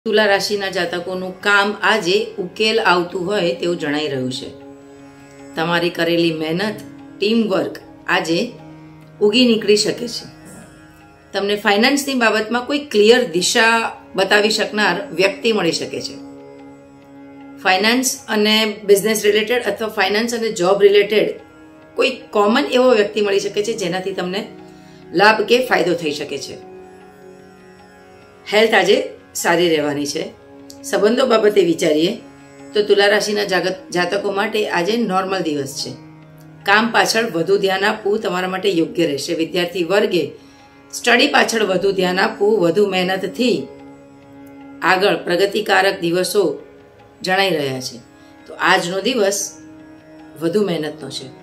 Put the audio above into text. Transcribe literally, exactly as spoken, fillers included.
તુલા રાશિના જાતકોનું કામ આજે ઉકેલ આવતું હોય તેવું જણાઈ રહ્યું છે. તમારી કરેલી મહેનત, ટીમ વર્ક આજે ઉગી નીકળી શકે છે. તમને ફાઇનાન્સની બાબતમાં કોઈ ક્લિયર દિશા બતાવી શકનાર વ્યક્તિ મળી શકે છે. ફાઇનાન્સ અને બિઝનેસ રિલેટેડ અથવા ફાઇનાન્સ અને જોબ રિલેટેડ કોઈ કોમન એવો વ્યક્તિ મળી શકે છે જેનાથી તમને લાભ કે ફાયદો થઈ શકે છે. હેલ્થ આજે સારી રહેવાની છે. સંબંધો બાબતે વિચારીએ તો તુલા રાશિના જાતકો માટે આજે નોર્મલ દિવસ છે. કામ પાછળ વધુ ધ્યાન આપવું તમારા માટે યોગ્ય રહેશે. વિદ્યાર્થી વર્ગે સ્ટડી પાછળ વધુ ધ્યાન આપવું, વધુ મહેનતથી આગળ પ્રગતિકારક દિવસો જણાઈ રહ્યા છે. તો આજનો દિવસ વધુ મહેનતનો છે.